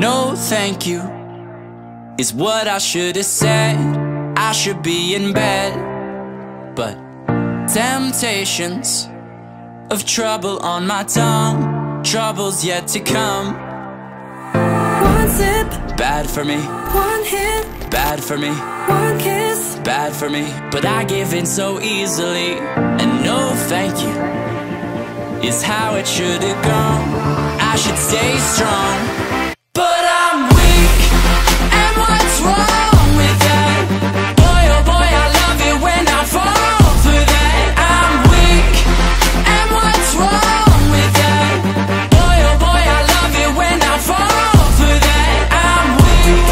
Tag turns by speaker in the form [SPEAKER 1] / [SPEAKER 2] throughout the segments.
[SPEAKER 1] No thank you is what I should have said. I should be in bed, but temptations of trouble on my tongue, trouble's yet to come.
[SPEAKER 2] One sip,
[SPEAKER 1] bad for me.
[SPEAKER 2] One hit,
[SPEAKER 1] bad for me.
[SPEAKER 2] One kiss,
[SPEAKER 1] bad for me. But I give in so easily, and no thank you is how it should have gone. I should stay strong, but I'm weak, and what's wrong with that? Boy, oh boy, I love it when I fall for that. I'm weak, and what's wrong with that? Boy, oh boy, I love it when I fall for that. I'm weak,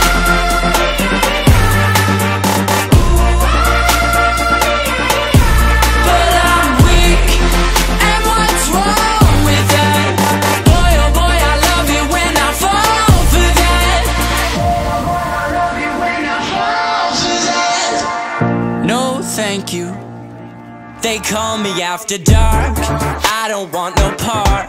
[SPEAKER 1] but I'm weak, and what's wrong with that? Boy, oh boy, I love it when I fall for that. No thank you, they call me after dark, I don't want no part.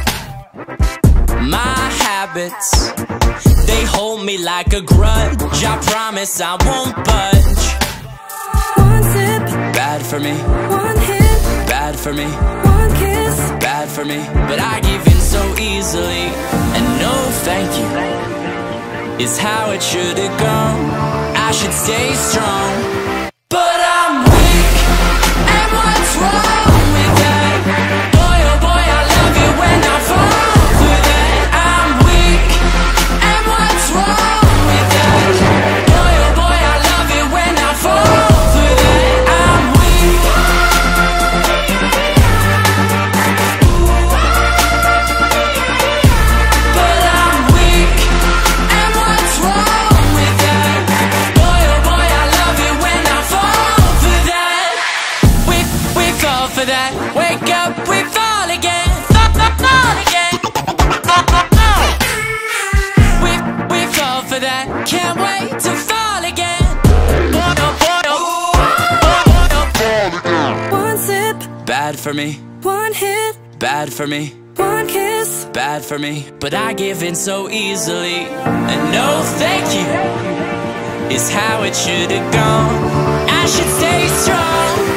[SPEAKER 1] My habits, they hold me like a grudge, I promise I won't budge.
[SPEAKER 2] one sip,
[SPEAKER 1] Bad for me,
[SPEAKER 2] one hit,
[SPEAKER 1] bad for me,
[SPEAKER 2] one kiss,
[SPEAKER 1] bad for me. But I give in so easily, and no thank you is how it should have gone. I should stay strong, but I'm weak, and what's wrong with that? Boy, oh boy, I love it when I fall for that. I'm weak, and what's wrong with that? Boy, oh boy, I love it when I fall for that. I'm weak, but I'm weak, and what's wrong with that? Boy, oh boy, I love it when I fall for that. We fall for that. Wake up, we fall again. Fall again. We fall for that. Can't wait to fall again.
[SPEAKER 2] one sip,
[SPEAKER 1] Bad for me,
[SPEAKER 2] one hit,
[SPEAKER 1] bad for me,
[SPEAKER 2] one kiss,
[SPEAKER 1] bad for me. But I give in so easily, and no thank you is how it should have gone. I should stay strong,